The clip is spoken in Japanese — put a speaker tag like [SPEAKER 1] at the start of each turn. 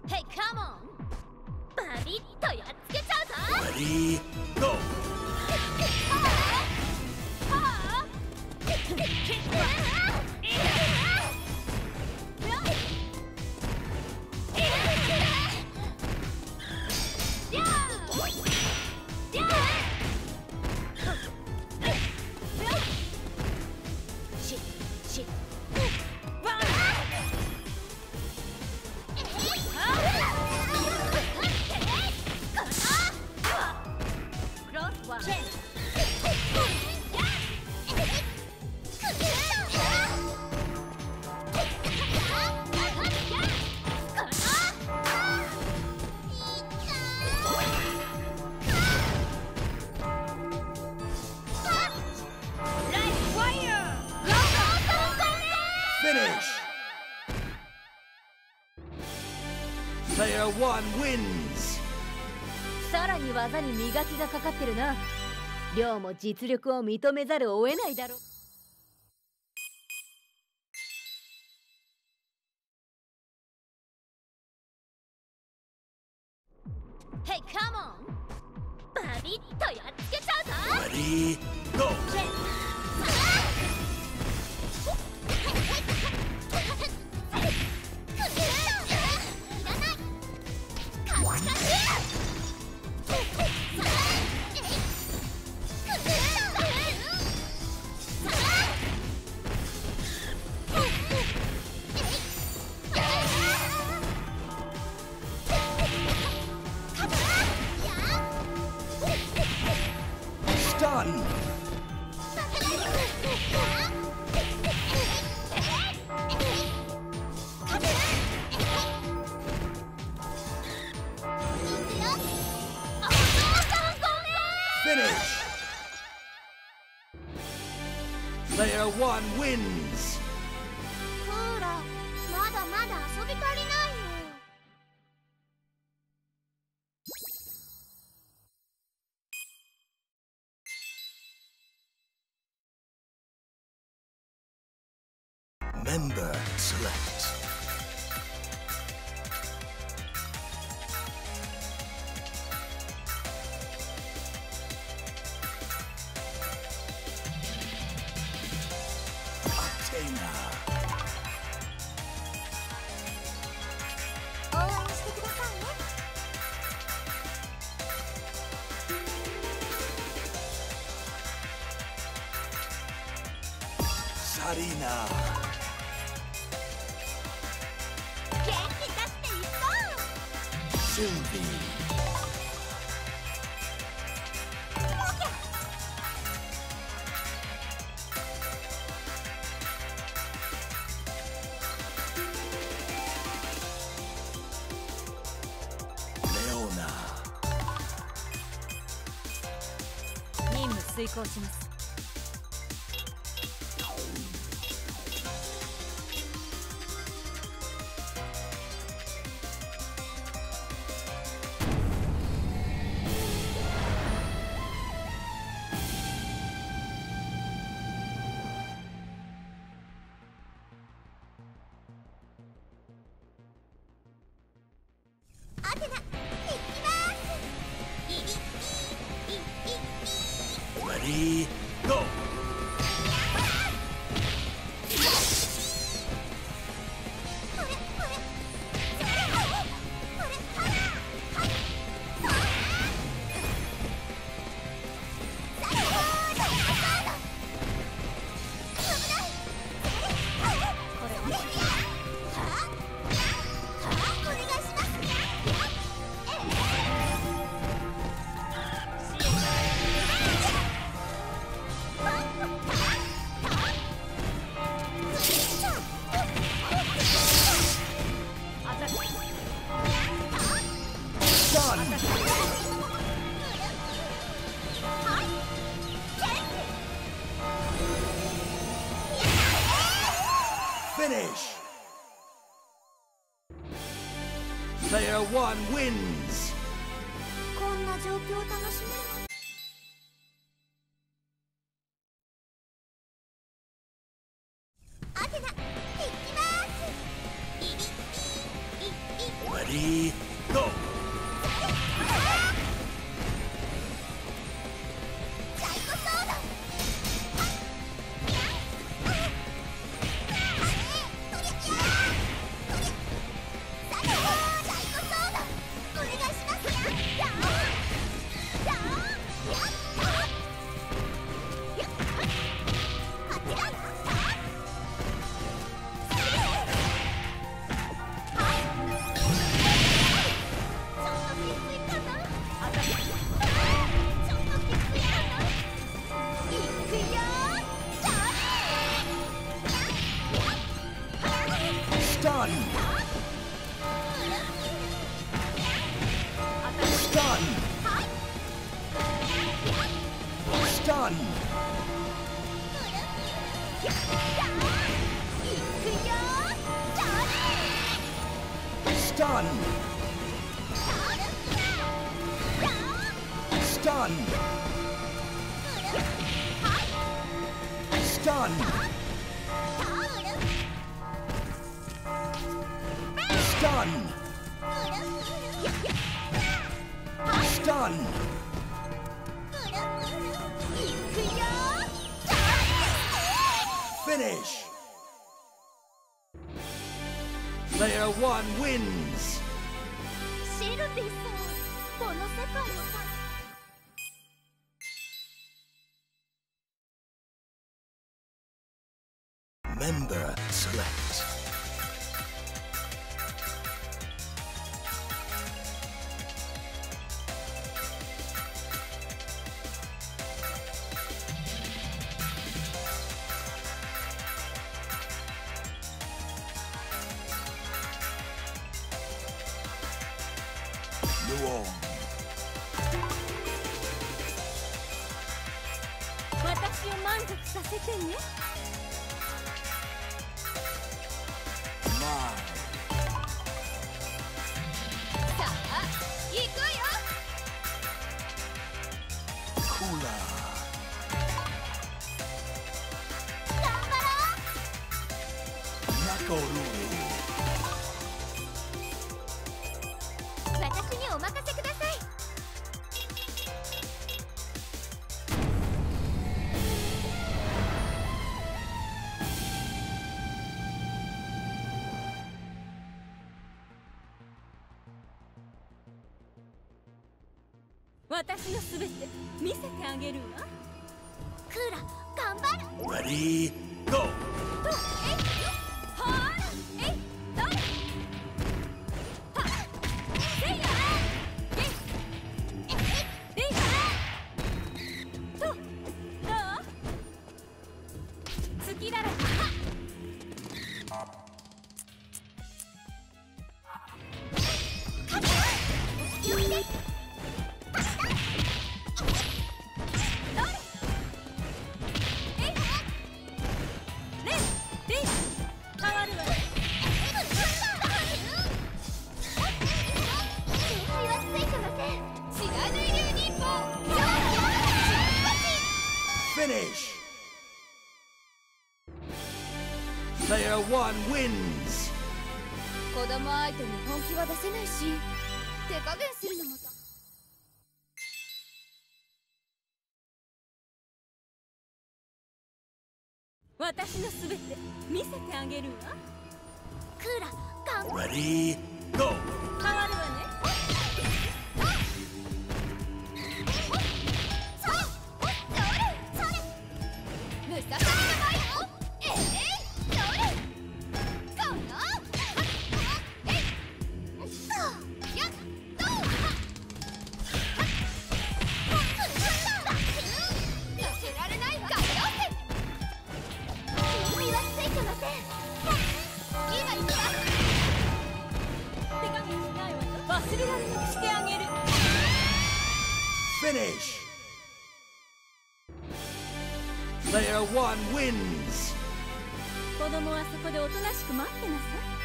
[SPEAKER 1] Hey, come on! バリッとやっつけちゃうぞ
[SPEAKER 2] Ready, go! Finish! Player 1 wins!
[SPEAKER 1] さらに技に磨きがかかってるな。亮も実力を認めざるを得ないだろう。Hey, come on! バリッとやっつけちゃうぞ
[SPEAKER 2] Ready, go! Stun! Finish! Player 1 wins!
[SPEAKER 3] ほら、まだまだ遊び足りないよ。
[SPEAKER 2] Member select. Athena.
[SPEAKER 3] 応援してくださいね。
[SPEAKER 2] Sarina.
[SPEAKER 3] 元気出していこう。
[SPEAKER 2] Sylvie. Leona.
[SPEAKER 1] 任務遂行します。
[SPEAKER 3] アテナ、行きます。いい。
[SPEAKER 2] Ready, go! Finish! Player 1 wins!
[SPEAKER 3] こんな状況を楽しめる。アテナ、行きます。
[SPEAKER 2] Ready, Ready, go!
[SPEAKER 3] シルビーさん、この世界を
[SPEAKER 2] Member select. Luong.
[SPEAKER 1] 私を満足させてね。さあ、行くよ。
[SPEAKER 2] Cooler.
[SPEAKER 3] 頑張ろう。
[SPEAKER 2] Nakoruru.
[SPEAKER 3] 私にお任せください。
[SPEAKER 1] 私のすべて見せてあげるわ。
[SPEAKER 3] クーラ、頑張る。
[SPEAKER 2] Ready, go!
[SPEAKER 1] ほら、えい、どれ。はっ、せいや。えい、えい、と、どう。好きだろ。
[SPEAKER 2] Finish! Player 1 wins!
[SPEAKER 1] 子供相手に本気は出せないし、手加減するのもた。私のすべて見せてあげるわ。
[SPEAKER 3] クーラ、頑張る。
[SPEAKER 2] Ready, go!
[SPEAKER 1] 変わるわね。忘れられなくしてあげる。
[SPEAKER 2] Finish! Player 1 wins!
[SPEAKER 1] 子供はそこでおとなしく待ってなさい。